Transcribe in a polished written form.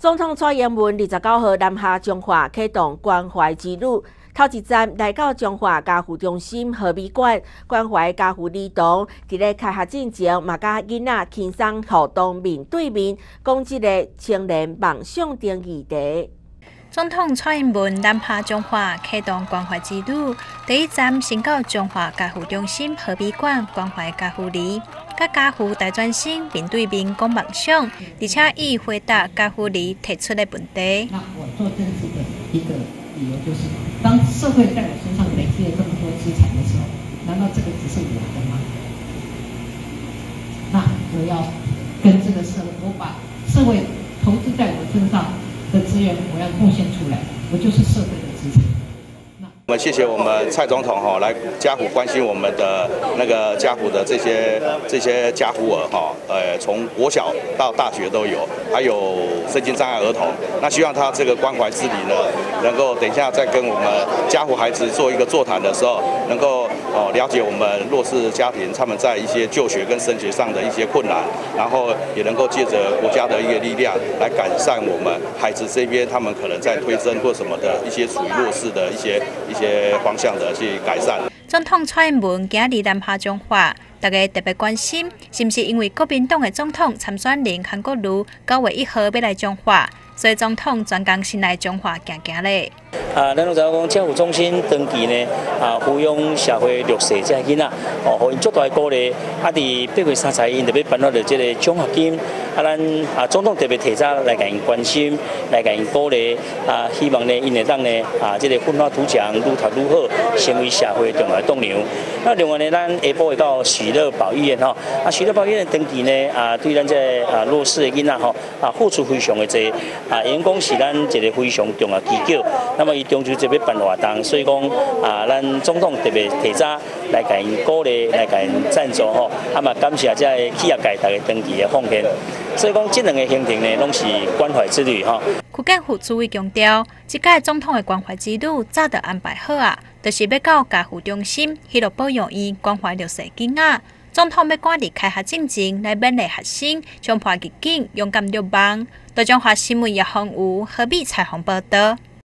总统蔡英文29号南下彰化启动关怀之旅，头一站来到彰化家护中心和美馆关怀家护儿童，伫咧开学进前，嘛甲囡仔轻松互动面对面，讲一个青年梦想定议题。 总统蔡英文南下彰化启动关怀之旅，第一站先到彰化家护中心和美馆关怀家护儿，甲家护大专生面对面讲梦想，而且以回答家护儿提出的问题。 那我做政治的一个理由就是，当社会在我身上累积了这么多资产的时候，难道这个只是我的吗？那我要跟这个社会，我把社会投资在我身上的资源，我要贡献出来，我就是社会的资产。 我们谢谢我们蔡总统来家扶关心我们的那个家扶的这些家扶儿从国小到大学都有，还有身心障碍儿童。那希望他这个关怀之旅呢，能够等一下再跟我们家扶孩子做一个座谈的时候，能够了解我们弱势家庭他们在一些就学跟升学上的一些困难，然后也能够借着国家的一个力量来改善我们孩子这边他们可能在推甄或什么的一些属于弱势的一些方向的去改善。 总统蔡英文今日南下彰化，大家特别关心，是不是因为国民党的总统参选人韩国瑜9月1号要来彰化，所以总统专工先来彰化行行咧。 咱都知影讲家扶中心长期呢，抚养社会弱势这囡仔，互因足大的鼓励。伫8月3日，因特别颁发了这个奖学金，咱总统特别提早来甲因关心，来甲因鼓励，希望呢，因会当呢，这个奋发图强，愈读愈好，成为社会重要的栋梁。那另外呢，咱下晡会到许乐保医院许乐保医院长期呢，对咱这弱势的囡仔付出非常的多，因讲是咱一个非常重要的机构。那么伊中秋节要办活动，所以讲咱总统特别提早来甲因鼓励，来甲因赞助嘛感谢这个企业界大家长期的奉献。所以讲这两个行程呢，拢是关怀之旅区建副主委强调，这届总统的关怀之旅早就安排好就是要到家扶中心迄落保养院关怀弱势囡仔。总统要赶伫开学进前来勉励学生，冲破逆境，勇敢入梦。台中华新闻叶宏宇、何必采访报道。